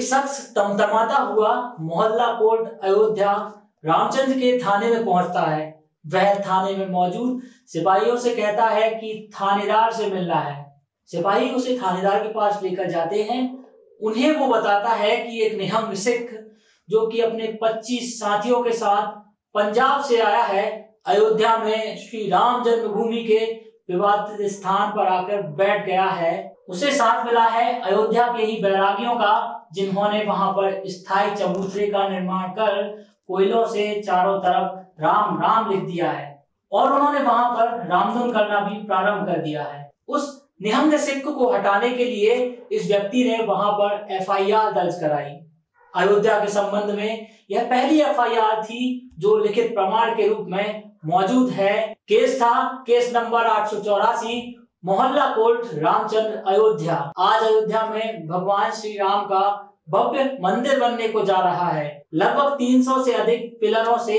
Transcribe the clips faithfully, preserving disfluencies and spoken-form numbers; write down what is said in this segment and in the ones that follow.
शख्स तमतमाता हुआ मोहल्ला कोट अयोध्या रामचंद्र के थाने में पहुंचता है। वह थाने में मौजूद सिपाहियों से कहता है कि थानेदार से मिलना है। सिपाही उसे थानेदार के पास लेकर जाते हैं। उन्हें वो बताता है कि एक निहंग सिख जो कि अपने पच्चीस साथियों के साथ पंजाब से आया है, अयोध्या में श्री राम जन्मभूमि के विवादित स्थान पर आकर बैठ गया है। उसे साथ मिला है अयोध्या के ही बैरागियों का, जिन्होंने वहां पर स्थायी चबूतरे का निर्माण कर कोयलों से चारों तरफ राम राम लिख दिया है और उन्होंने वहां पर रामधुन करना भी प्रारंभ कर दिया है। उस निहंग सिख को हटाने के लिए इस व्यक्ति ने वहां पर एफ आई आर दर्ज कराई। अयोध्या के संबंध में यह पहली एफ आई आर थी जो लिखित प्रमाण के रूप में मौजूद है। केस था केस नंबर आठ सौ चौरासी, मोहल्ला कोट रामचंद्र अयोध्या। आज अयोध्या में भगवान श्री राम का भव्य मंदिर बनने को जा रहा है। लगभग तीन सौ से अधिक पिलरों से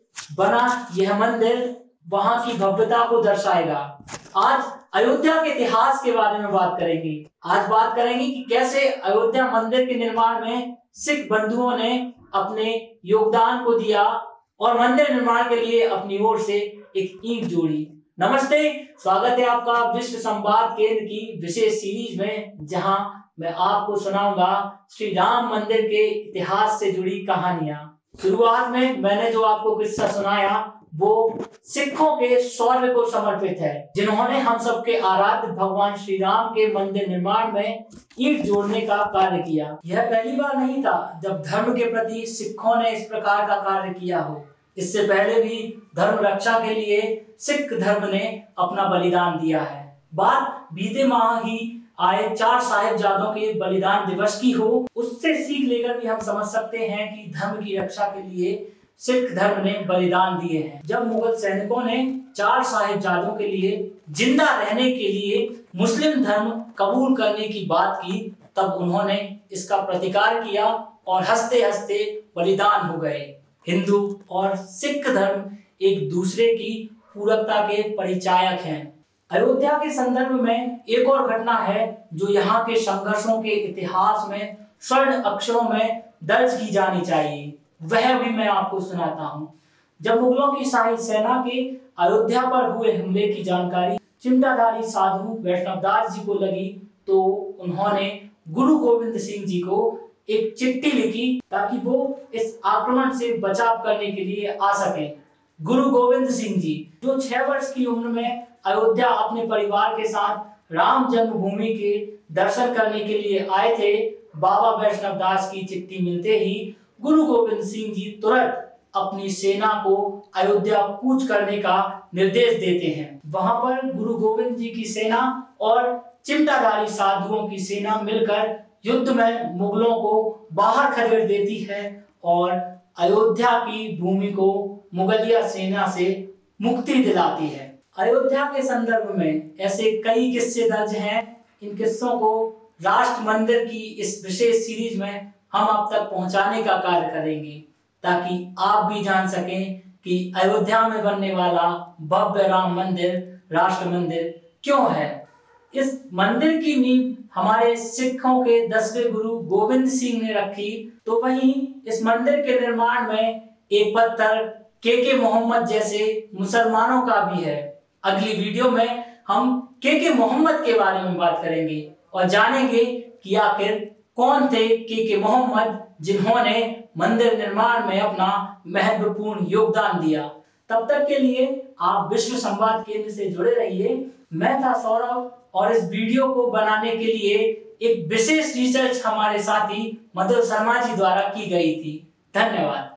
बना यह मंदिर वहां की भव्यता को दर्शाएगा। आज अयोध्या के इतिहास के बारे में बात करेंगे। आज बात करेंगे कि कैसे अयोध्या मंदिर के निर्माण में सिख बंधुओं ने अपने योगदान को दिया और मंदिर निर्माण के लिए अपनी ओर से एक ईंट जोड़ी। नमस्ते, स्वागत है आपका विश्व संवाद केंद्र की विशेष सीरीज में, जहां मैं आपको सुनाऊंगा श्री राम मंदिर के इतिहास से जुड़ी कहानियां। शुरुआत में मैंने जो आपको किस्सा सुनाया वो सिखों के शौर्य को समर्पित है, जिन्होंने हम सबके आराध्य भगवान श्री राम के मंदिर निर्माण में ईंट जोड़ने का कार्य किया। यह पहली बार नहीं था जब धर्म के प्रति सिखों ने इस प्रकार का कार्य किया हो। इससे पहले भी धर्म रक्षा के लिए सिख धर्म ने अपना बलिदान दिया है। बात बीते माह ही आए चार साहिबजादों के बलिदान दिवस की हो, उससे सीख लेकर भी हम समझ सकते हैं कि धर्म की रक्षा के लिए सिख धर्म ने बलिदान दिए हैं। जब मुगल सैनिकों ने चार साहिबजादों के लिए जिंदा रहने के लिए मुस्लिम धर्म कबूल करने की बात की, तब उन्होंने इसका प्रतिकार किया और हंसते हंसते बलिदान हो गए। हिंदू और सिख धर्म एक दूसरे की पूरकता के परिचायक हैं। अयोध्या के संदर्भ में एक और घटना है जो यहाँ के संघर्षों के इतिहास में स्वर्ण अक्षरों में दर्ज की जानी चाहिए। वह भी मैं आपको सुनाता हूँ। जब मुगलों की शाही सेना के अयोध्या पर हुए हमले की जानकारी चिमटाधारी साधु वैष्णवदास जी को लगी, तो उन्होंने गुरु गोविंद सिंह जी को एक चिट्ठी लिखी ताकि वो इस आक्रमण से बचाव करने के लिए आ सके। गुरु गोविंद सिंह जी जो छह वर्ष की उम्र में अयोध्या अपने परिवार के साथ राम जन्मभूमि के दर्शन करने के लिए आए थे, बाबा वैष्णवदास की चिट्ठी मिलते ही गुरु गोविंद सिंह जी तुरंत अपनी सेना को अयोध्या कूच करने का निर्देश देते हैं। वहां पर गुरु गोविंद जी की सेना और चिमटाधारी साधुओं की सेना मिलकर युद्ध में मुगलों को बाहर खदेड़ देती है और अयोध्या की भूमि को मुगलिया सेना से मुक्ति दिलाती है। अयोध्या के संदर्भ में ऐसे कई किस्से दर्ज हैं। इन किस्सों को राष्ट्र मंदिर की इस विशेष सीरीज में हम आप तक पहुंचाने का कार्य करेंगे, ताकि आप भी जान सकें कि अयोध्या में बनने वाला भव्य राम मंदिर राष्ट्र मंदिर क्यों है। इस मंदिर की नींव हमारे सिखों के दसवें गुरु गोविंद सिंह ने रखी, तो वहीं इस मंदिर के निर्माण में एक पत्थर के के मोहम्मद जैसे मुसलमानों का भी है। अगली वीडियो में हम के के मोहम्मद के बारे में बात करेंगे और जानेंगे कि आखिर कौन थे के के मोहम्मद, जिन्होंने मंदिर निर्माण में अपना महत्वपूर्ण योगदान दिया। तब तक के लिए आप विश्व संवाद केंद्र से जुड़े रहिए। मैं था सौरभ और इस वीडियो को बनाने के लिए एक विशेष रिसर्च हमारे साथी मधुर शर्मा जी द्वारा की गई थी। धन्यवाद।